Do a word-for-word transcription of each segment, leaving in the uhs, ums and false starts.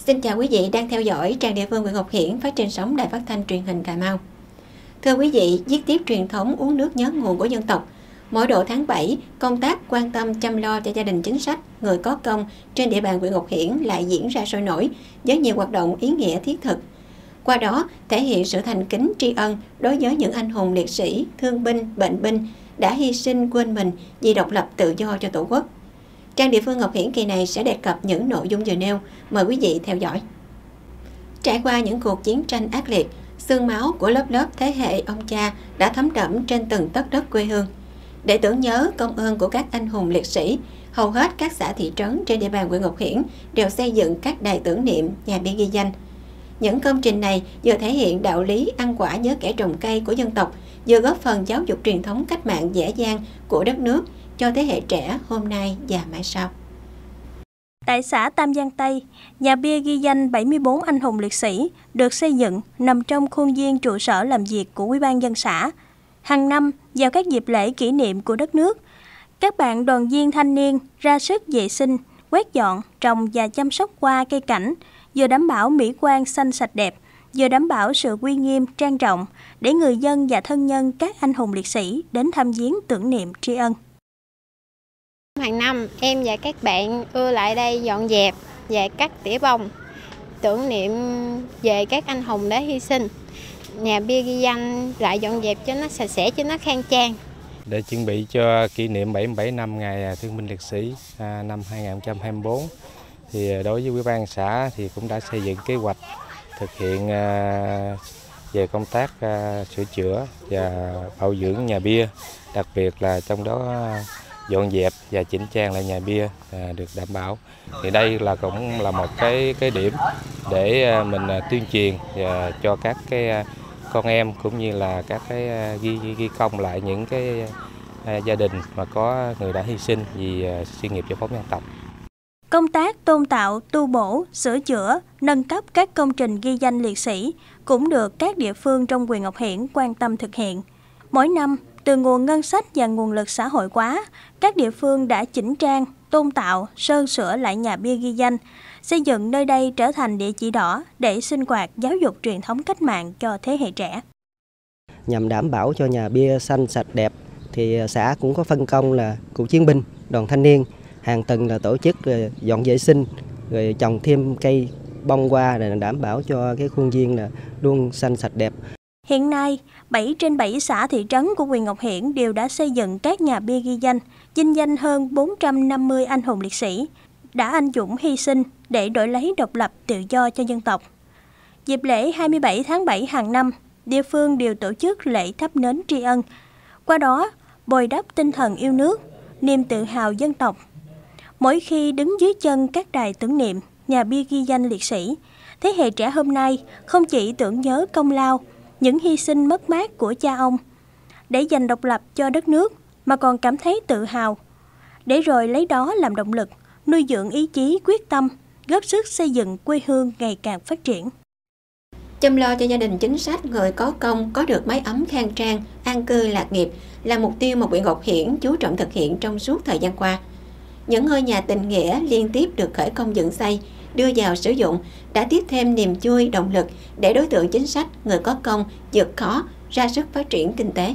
Xin chào quý vị đang theo dõi trang địa phương huyện Ngọc Hiển phát trên sóng Đài Phát thanh Truyền hình Cà Mau. Thưa quý vị, viết tiếp truyền thống uống nước nhớ nguồn của dân tộc. Mỗi độ tháng bảy, công tác quan tâm chăm lo cho gia đình chính sách, người có công trên địa bàn huyện Ngọc Hiển lại diễn ra sôi nổi với nhiều hoạt động ý nghĩa thiết thực. Qua đó, thể hiện sự thành kính tri ân đối với những anh hùng liệt sĩ, thương binh, bệnh binh đã hy sinh quên mình vì độc lập tự do cho Tổ quốc. Trang địa phương Ngọc Hiển kỳ này sẽ đề cập những nội dung vừa nêu. Mời quý vị theo dõi. Trải qua những cuộc chiến tranh ác liệt, xương máu của lớp lớp thế hệ ông cha đã thấm đẫm trên từng tấc đất quê hương. Để tưởng nhớ công ơn của các anh hùng liệt sĩ, hầu hết các xã thị trấn trên địa bàn huyện Ngọc Hiển đều xây dựng các đài tưởng niệm, nhà bia ghi danh. Những công trình này vừa thể hiện đạo lý ăn quả nhớ kẻ trồng cây của dân tộc, vừa góp phần giáo dục truyền thống cách mạng dễ dàng của đất nước cho thế hệ trẻ hôm nay và mai sau. Tại xã Tam Giang Tây, nhà bia ghi danh bảy mươi tư anh hùng liệt sĩ được xây dựng nằm trong khuôn viên trụ sở làm việc của Ủy ban nhân dân xã. Hàng năm, vào các dịp lễ kỷ niệm của đất nước, các bạn đoàn viên thanh niên ra sức vệ sinh, quét dọn, trồng và chăm sóc hoa cây cảnh, vừa đảm bảo mỹ quan xanh sạch đẹp, vừa đảm bảo sự uy nghiêm, trang trọng để người dân và thân nhân các anh hùng liệt sĩ đến thăm viếng tưởng niệm tri ân. Hàng năm, em và các bạn ưa lại đây dọn dẹp và cắt tỉa bông, tưởng niệm về các anh hùng đã hy sinh. Nhà bia ghi danh lại dọn dẹp cho nó sạch sẽ, cho nó khang trang. Để chuẩn bị cho kỷ niệm bảy mươi bảy năm Ngày Thương binh Liệt sĩ năm hai nghìn không trăm hai mươi tư, thì đối với Ủy ban xã thì cũng đã xây dựng kế hoạch thực hiện về công tác sửa chữa và bảo dưỡng nhà bia, đặc biệt là trong đó dọn dẹp và chỉnh trang lại nhà bia được đảm bảo. Thì đây là cũng là một cái cái điểm để mình tuyên truyền và cho các cái con em cũng như là các cái ghi, ghi, ghi công lại những cái gia đình mà có người đã hy sinh vì sự nghiệp giải phóng dân tộc. Công tác tôn tạo, tu bổ, sửa chữa, nâng cấp các công trình ghi danh liệt sĩ cũng được các địa phương trong huyện Ngọc Hiển quan tâm thực hiện. Mỗi năm, từ nguồn ngân sách và nguồn lực xã hội hóa, các địa phương đã chỉnh trang, tôn tạo, sơn sửa lại nhà bia ghi danh, xây dựng nơi đây trở thành địa chỉ đỏ để sinh hoạt giáo dục truyền thống cách mạng cho thế hệ trẻ. Nhằm đảm bảo cho nhà bia xanh sạch đẹp, thì xã cũng có phân công là cựu chiến binh, đoàn thanh niên, hàng tuần là tổ chức dọn vệ sinh, rồi trồng thêm cây bông hoa để đảm bảo cho cái khuôn viên là luôn xanh sạch đẹp. Hiện nay, bảy trên bảy xã thị trấn của huyện Ngọc Hiển đều đã xây dựng các nhà bia ghi danh, vinh danh hơn bốn trăm năm mươi anh hùng liệt sĩ đã anh dũng hy sinh để đổi lấy độc lập tự do cho dân tộc. Dịp lễ hai mươi bảy tháng bảy hàng năm, địa phương đều tổ chức lễ thắp nến tri ân, qua đó bồi đắp tinh thần yêu nước, niềm tự hào dân tộc. Mỗi khi đứng dưới chân các đài tưởng niệm, nhà bia ghi danh liệt sĩ, thế hệ trẻ hôm nay không chỉ tưởng nhớ công lao, những hy sinh mất mát của cha ông để giành độc lập cho đất nước, mà còn cảm thấy tự hào, để rồi lấy đó làm động lực, nuôi dưỡng ý chí quyết tâm, góp sức xây dựng quê hương ngày càng phát triển. Chăm lo cho gia đình chính sách, người có công có được mái ấm khang trang, an cư lạc nghiệp là mục tiêu mà huyện Ngọc Hiển chú trọng thực hiện trong suốt thời gian qua. Những ngôi nhà tình nghĩa liên tiếp được khởi công dựng xây, đưa vào sử dụng đã tiếp thêm niềm vui, động lực để đối tượng chính sách, người có công vượt khó, ra sức phát triển kinh tế.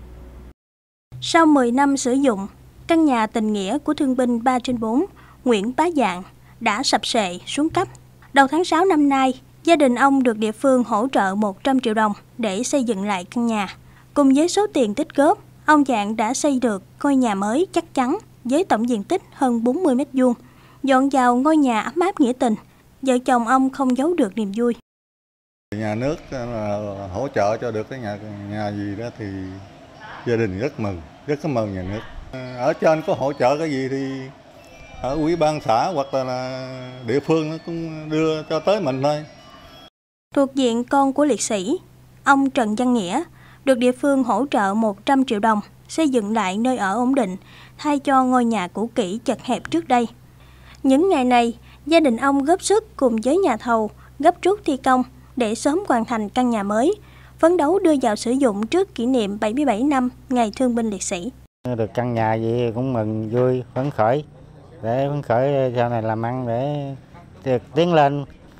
Sau mười năm sử dụng, căn nhà tình nghĩa của thương binh ba trên bốn Nguyễn Bá Dạng đã sập xệ xuống cấp. Đầu tháng sáu năm nay, gia đình ông được địa phương hỗ trợ một trăm triệu đồng để xây dựng lại căn nhà. Cùng với số tiền tích góp, ông Dạng đã xây được ngôi nhà mới chắc chắn với tổng diện tích hơn bốn mươi mét vuông. Dọn vào ngôi nhà ấm áp nghĩa tình, vợ chồng ông không giấu được niềm vui. Nhà nước hỗ trợ cho được cái nhà nhà gì đó thì gia đình rất mừng, rất cảm ơn nhà nước. Ở trên có hỗ trợ cái gì thì ở ủy ban xã hoặc là, là địa phương nó cũng đưa cho tới mình thôi. Thuộc diện con của liệt sĩ, ông Trần Văn Nghĩa được địa phương hỗ trợ một trăm triệu đồng xây dựng lại nơi ở ổn định, thay cho ngôi nhà cũ kỹ chật hẹp trước đây. Những ngày này, gia đình ông góp sức cùng với nhà thầu gấp rút thi công để sớm hoàn thành căn nhà mới, phấn đấu đưa vào sử dụng trước kỷ niệm bảy mươi bảy năm Ngày Thương binh Liệt sĩ. Được căn nhà gì cũng mừng vui, phấn khởi, để phấn khởi sau này làm ăn để được tiến lên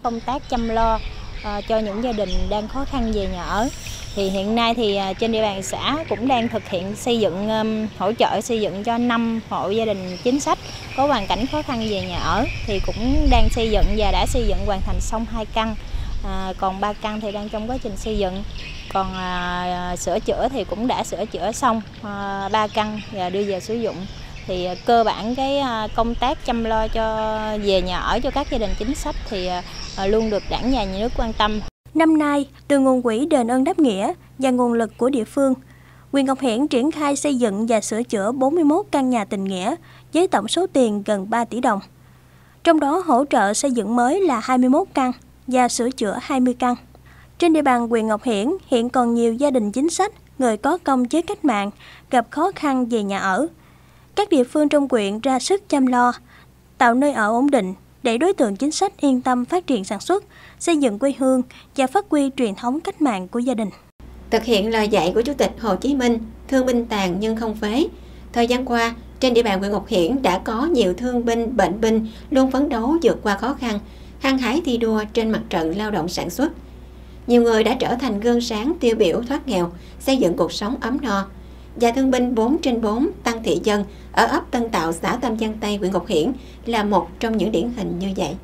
công tác chăm lo uh, cho những gia đình đang khó khăn về nhà ở. Thì hiện nay thì uh, trên địa bàn xã cũng đang thực hiện xây dựng um, hỗ trợ xây dựng cho năm hộ gia đình chính sách có hoàn cảnh khó khăn về nhà ở, thì cũng đang xây dựng và đã xây dựng hoàn thành xong hai căn, à, còn ba căn thì đang trong quá trình xây dựng. Còn à, sửa chữa thì cũng đã sửa chữa xong à, ba căn và đưa về sử dụng. Thì à, cơ bản cái à, công tác chăm lo cho về nhà ở cho các gia đình chính sách thì à, luôn được Đảng và Nhà nước quan tâm. Năm nay, từ nguồn quỹ đền ơn đáp nghĩa và nguồn lực của địa phương, huyện Ngọc Hiển triển khai xây dựng và sửa chữa bốn mươi mốt căn nhà tình nghĩa với tổng số tiền gần ba tỷ đồng. Trong đó hỗ trợ xây dựng mới là hai mươi mốt căn và sửa chữa hai mươi căn. Trên địa bàn huyện Ngọc Hiển hiện còn nhiều gia đình chính sách, người có công với cách mạng gặp khó khăn về nhà ở. Các địa phương trong huyện ra sức chăm lo, tạo nơi ở ổn định để đối tượng chính sách yên tâm phát triển sản xuất, xây dựng quê hương và phát huy truyền thống cách mạng của gia đình. Thực hiện lời dạy của Chủ tịch Hồ Chí Minh, thương binh tàn nhưng không phế. Thời gian qua, trên địa bàn huyện Ngọc Hiển đã có nhiều thương binh, bệnh binh luôn phấn đấu vượt qua khó khăn, hăng hái thi đua trên mặt trận lao động sản xuất. Nhiều người đã trở thành gương sáng tiêu biểu thoát nghèo, xây dựng cuộc sống ấm no. Và thương binh bốn trên bốn Tăng Thị Dân ở ấp Tân Tạo, xã Tam Giang Tây, huyện Ngọc Hiển là một trong những điển hình như vậy.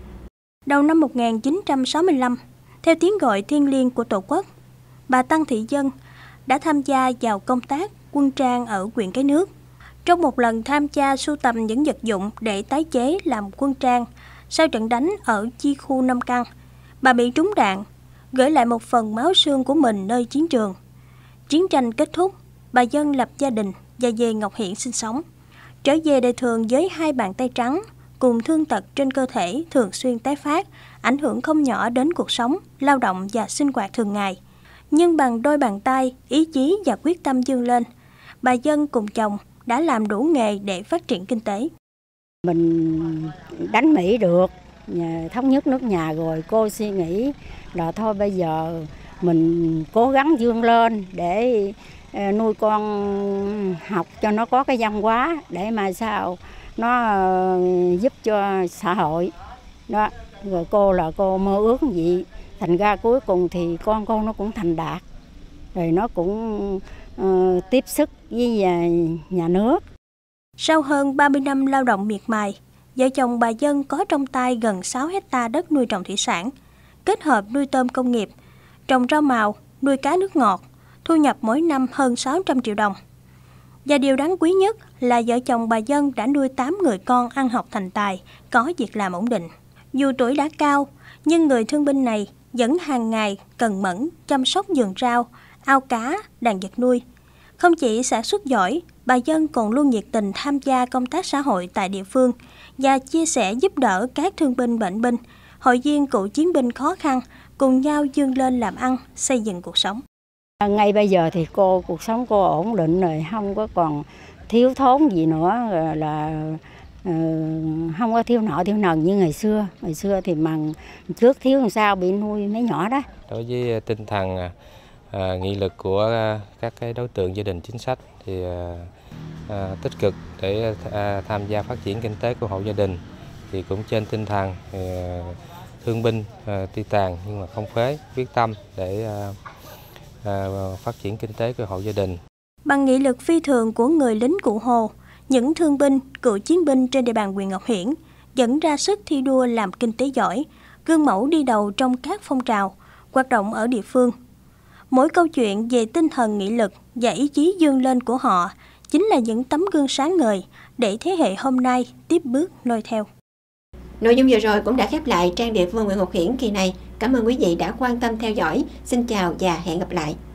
Đầu năm một nghìn chín trăm sáu mươi lăm, theo tiếng gọi thiêng liêng của Tổ quốc, bà Tăng Thị Dân đã tham gia vào công tác quân trang ở huyện Cái Nước. Trong một lần tham gia sưu tầm những vật dụng để tái chế làm quân trang, sau trận đánh ở chi khu Nam Căn, bà bị trúng đạn, gửi lại một phần máu xương của mình nơi chiến trường. Chiến tranh kết thúc, bà Dân lập gia đình và về Ngọc Hiển sinh sống. Trở về đời thường với hai bàn tay trắng, cùng thương tật trên cơ thể thường xuyên tái phát, ảnh hưởng không nhỏ đến cuộc sống, lao động và sinh hoạt thường ngày. Nhưng bằng đôi bàn tay, ý chí và quyết tâm vươn lên, bà Dân cùng chồng đã làm đủ nghề để phát triển kinh tế. Mình đánh Mỹ được, thống nhất nước nhà rồi, cô suy nghĩ là thôi bây giờ mình cố gắng vươn lên để nuôi con học cho nó có cái văn hóa, để mà sao nó giúp cho xã hội. Đó, rồi cô là cô mơ ước gì, thành ra cuối cùng thì con cô nó cũng thành đạt, rồi nó cũng uh, tiếp sức với nhà nước. Sau hơn ba mươi năm lao động miệt mài, vợ chồng bà Dân có trong tay gần sáu hecta đất nuôi trồng thủy sản, kết hợp nuôi tôm công nghiệp, trồng rau màu, nuôi cá nước ngọt, thu nhập mỗi năm hơn sáu trăm triệu đồng. Và điều đáng quý nhất là vợ chồng bà Dân đã nuôi tám người con ăn học thành tài, có việc làm ổn định. Dù tuổi đã cao, nhưng người thương binh này vẫn hàng ngày cần mẫn chăm sóc vườn rau, ao cá, đàn vật nuôi. Không chỉ sản xuất giỏi, bà Dân còn luôn nhiệt tình tham gia công tác xã hội tại địa phương và chia sẻ giúp đỡ các thương binh bệnh binh, hội viên cựu chiến binh khó khăn, cùng nhau vươn lên làm ăn, xây dựng cuộc sống. Ngay bây giờ thì cô cuộc sống cô ổn định rồi, không có còn thiếu thốn gì nữa, là uh, không có thiếu nợ thiếu nần như ngày xưa. Ngày xưa thì mằng trước thiếu làm sao bị nuôi mấy nhỏ đó. Đối với tinh thần uh, nghị lực của uh, các cái đối tượng gia đình chính sách thì uh, uh, tích cực để uh, tham gia phát triển kinh tế của hộ gia đình, thì cũng trên tinh thần uh, thương binh uh, tuy tàn nhưng mà không phế, quyết tâm để uh, À, phát triển kinh tế của hộ gia đình. Bằng nghị lực phi thường của người lính Cụ Hồ, những thương binh, cựu chiến binh trên địa bàn huyện Ngọc Hiển vẫn ra sức thi đua làm kinh tế giỏi, gương mẫu đi đầu trong các phong trào, hoạt động ở địa phương. Mỗi câu chuyện về tinh thần nghị lực và ý chí vươn lên của họ chính là những tấm gương sáng ngời để thế hệ hôm nay tiếp bước noi theo. Nội dung vừa rồi cũng đã khép lại trang địa phương huyện Ngọc Hiển kỳ này. Cảm ơn quý vị đã quan tâm theo dõi. Xin chào và hẹn gặp lại.